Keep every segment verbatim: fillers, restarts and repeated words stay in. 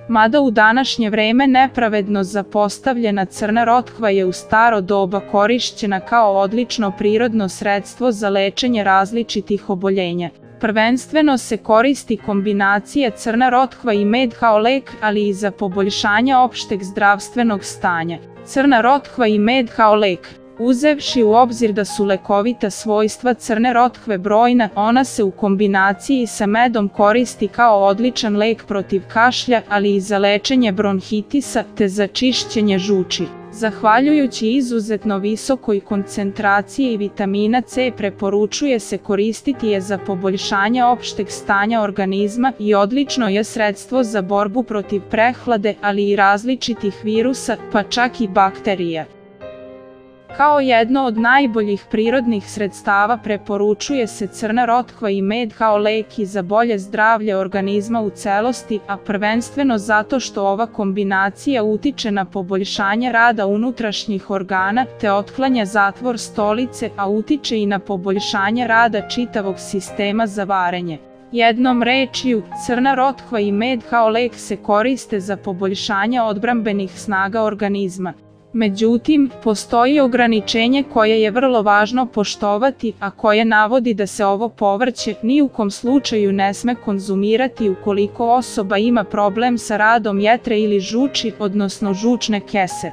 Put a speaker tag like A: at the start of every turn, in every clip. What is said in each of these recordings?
A: Mada u današnje vreme nepravedno zapostavljena crna rotkva je u staro doba korišćena kao odlično prirodno sredstvo za lečenje različitih oboljenja. Prvenstveno se koristi kombinacija crna rotkva i med kao lek, ali i za poboljšanje opšteg zdravstvenog stanja. Crna rotkva i med kao lek. Uzevši u obzir da su lekovita svojstva crne rotkve brojna, ona se u kombinaciji sa medom koristi kao odličan lek protiv kašlja, ali i za lečenje bronhitisa te za čišćenje žuči. Zahvaljujući izuzetno visokoj koncentraciji vitamina C preporučuje se koristiti je za poboljšanje opšteg stanja organizma i odlično je sredstvo za borbu protiv prehlade, ali i različitih virusa, pa čak i bakterija. Kao jedno od najboljih prirodnih sredstava preporučuje se crna rotkva i med kao lek i za bolje zdravlje organizma u celosti, a prvenstveno zato što ova kombinacija utiče na poboljšanje rada unutrašnjih organa te otklanja zatvor stolice, a utiče i na poboljšanje rada čitavog sistema za varenje. Jednom rečju, crna rotkva i med kao lek se koriste za poboljšanje odbrambenih snaga organizma. Međutim, postoji ograničenje koje je vrlo važno poštovati, a koje navodi da se ovo povrće ni u kom slučaju ne sme konzumirati ukoliko osoba ima problem sa radom jetre ili žuči, odnosno žučne kese.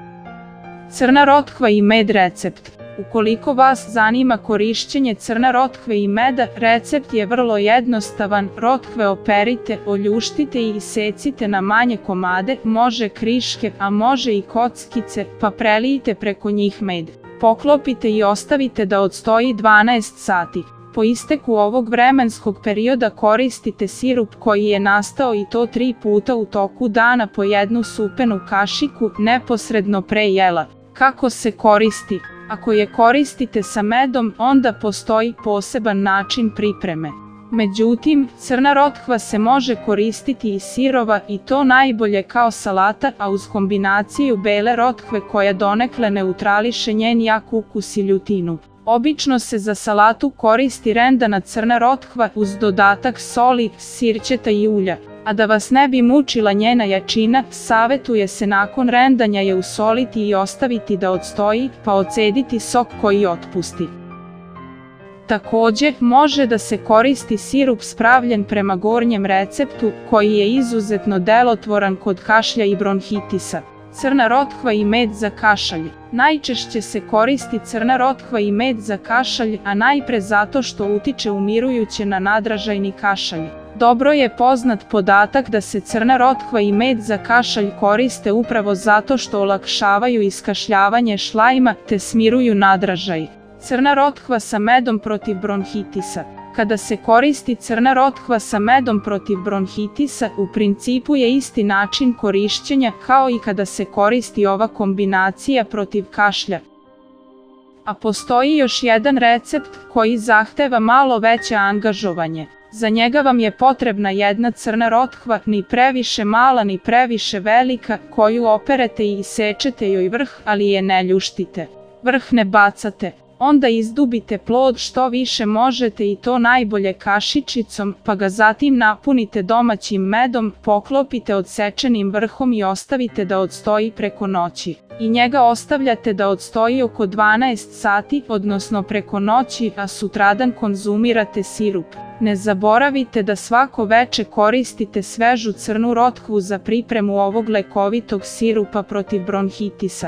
A: Crna rotkva i med recept. Ukoliko vas zanima korišćenje crne rotkve i meda, recept je vrlo jednostavan. Rotkve operite, oljuštite i isecite na manje komade, može kriške, a može i kockice, pa prelijte preko njih med. Poklopite i ostavite da odstoji dvanaest sati. Po isteku ovog vremenskog perioda koristite sirup koji je nastao i to tri puta u toku dana po jednu supenu kašiku, neposredno pre jela. Kako se koristi? Ako je koristite sa medom, onda postoji poseban način pripreme. Međutim, crna rotkva se može koristiti i sirova i to najbolje kao salata, a uz kombinaciju bele rotkve koja donekle neutrališe njen jak ukus i ljutinu. Obično se za salatu koristi rendana crna rotkva uz dodatak soli, sirćeta i ulja. A da vas ne bi mučila njena jačina, savetuje se nakon rendanja je usoliti i ostaviti da odstoji, pa odcediti sok koji otpusti. Također, može da se koristi sirup spravljen prema gornjem receptu, koji je izuzetno delotvoran kod kašlja i bronhitisa. Crna rotkva i med za kašalj. Najčešće se koristi crna rotkva i med za kašalj, a najpre zato što utiče umirujuće na nadražajni kašalj. Dobro je poznat podatak da se crna rotkva i med za kašalj koriste upravo zato što olakšavaju iskašljavanje šlajma te smiruju nadražaj. Crna rotkva sa medom protiv bronhitisa. Kada se koristi crna rotkva sa medom protiv bronhitisa, u principu je isti način korišćenja kao i kada se koristi ova kombinacija protiv kašlja. A postoji još jedan recept koji zahteva malo veće angažovanje. Za njega vam je potrebna jedna crna rotkva, ni previše mala ni previše velika, koju operete i isečete joj vrh, ali je ne ljuštite. Vrh ne bacate. Onda izdubite plod što više možete i to najbolje kašičicom, pa ga zatim napunite domaćim medom, poklopite odsečenim vrhom i ostavite da odstoji preko noći. I njega ostavljate da odstoji oko dvanaest sati, odnosno preko noći, a sutradan konzumirate sirup. Ne zaboravite da svako veče koristite svežu crnu rotkvu za pripremu ovog lekovitog sirupa protiv bronhitisa.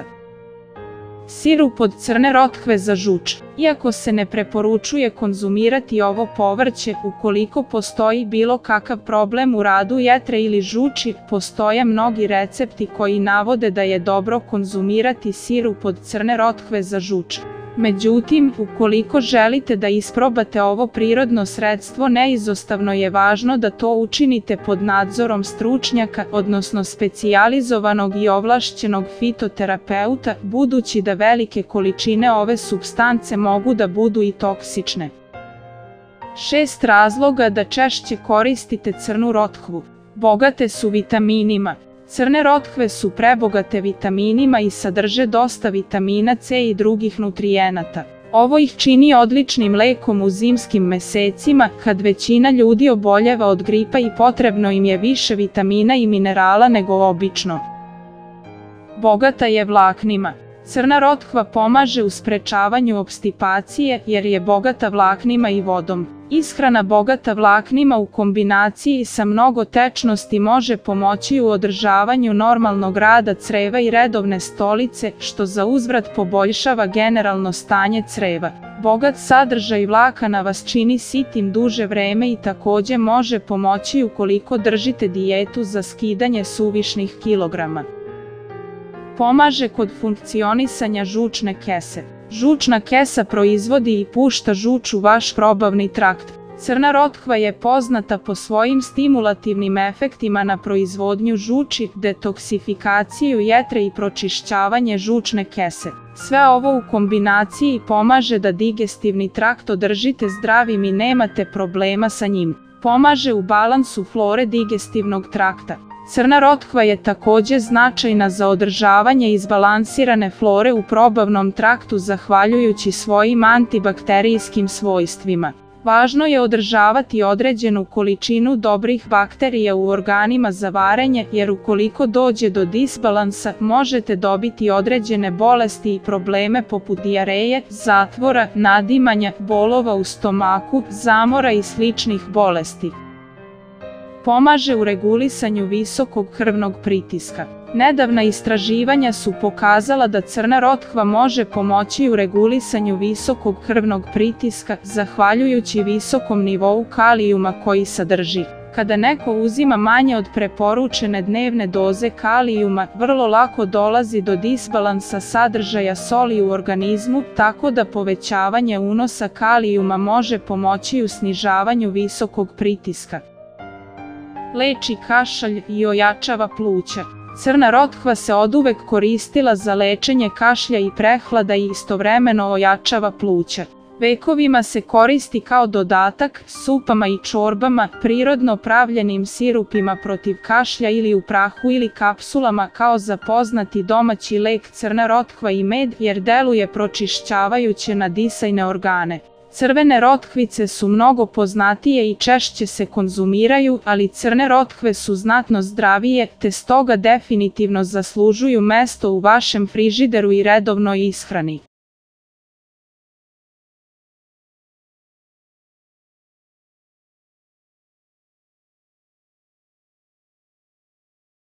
A: Sirup od crne rotkve za žuč. Iako se ne preporučuje konzumirati ovo povrće, ukoliko postoji bilo kakav problem u radu jetre ili žuči, postoje mnogi recepti koji navode da je dobro konzumirati sirup od crne rotkve za žuč. Međutim, ukoliko želite da isprobate ovo prirodno sredstvo, neizostavno je važno da to učinite pod nadzorom stručnjaka, odnosno specijalizovanog i ovlašćenog fitoterapeuta, budući da velike količine ove supstance mogu da budu i toksične. Šest razloga da češće koristite crnu rotkvu. Bogate su vitaminima. Crne rotkve su prebogate vitaminima i sadrže dosta vitamina C i drugih nutrijenata. Ovo ih čini odličnim lekom u zimskim mesecima, kad većina ljudi oboljeva od gripa i potrebno im je više vitamina i minerala nego obično. Bogata je vlaknima. Crna rotkva pomaže u sprečavanju opstipacije jer je bogata vlaknima i vodom. Ishrana bogata vlaknima u kombinaciji sa mnogo tečnosti može pomoći u održavanju normalnog rada creva i redovne stolice, što za uzvrat poboljšava generalno stanje creva. Bogat sadržaj vlakana vas čini sitim duže vreme i takođe može pomoći ukoliko držite dijetu za skidanje suvišnih kilograma. Pomaže kod funkcionisanja žučne kese. Žučna kesa proizvodi i pušta žuč u vaš probavni trakt. Crna rotkva je poznata po svojim stimulativnim efektima na proizvodnju žuči, detoksifikaciju jetre i pročišćavanje žučne kese. Sve ovo u kombinaciji pomaže da digestivni trakt održite zdravim i nemate problema sa njim. Pomaže u balansu flore digestivnog trakta. Crna rotkva je takođe značajna za održavanje izbalansirane flore u probavnom traktu zahvaljujući svojim antibakterijskim svojstvima. Važno je održavati određenu količinu dobrih bakterija u organima za varenje, jer ukoliko dođe do disbalansa, možete dobiti određene bolesti i probleme poput dijareje, zatvora, nadimanja, bolova u stomaku, zamora i sličnih bolesti. Pomaže u regulisanju visokog krvnog pritiska. Nedavna istraživanja su pokazala da crna rotkva može pomoći u regulisanju visokog krvnog pritiska zahvaljujući visokom nivou kalijuma koji sadrži. Kada neko uzima manje od preporučene dnevne doze kalijuma, vrlo lako dolazi do disbalansa sadržaja soli u organizmu, tako da povećavanje unosa kalijuma može pomoći u snižavanju visokog pritiska. Leči kašalj i ojačava pluća. Crna rotkva se oduvek koristila za lečenje kašlja i prehlada i istovremeno ojačava pluća. Vekovima se koristi kao dodatak supama i čorbama, prirodno pravljenim sirupima protiv kašlja ili u prahu ili kapsulama kao za poznati domaći lek crna rotkva i med jer deluje pročišćavajuće na disajne organe. Crvene rotkvice su mnogo poznatije i češće se konzumiraju, ali crne rotkve su znatno zdravije, te stoga definitivno zaslužuju mesto u vašem frižideru i redovnoj ishrani.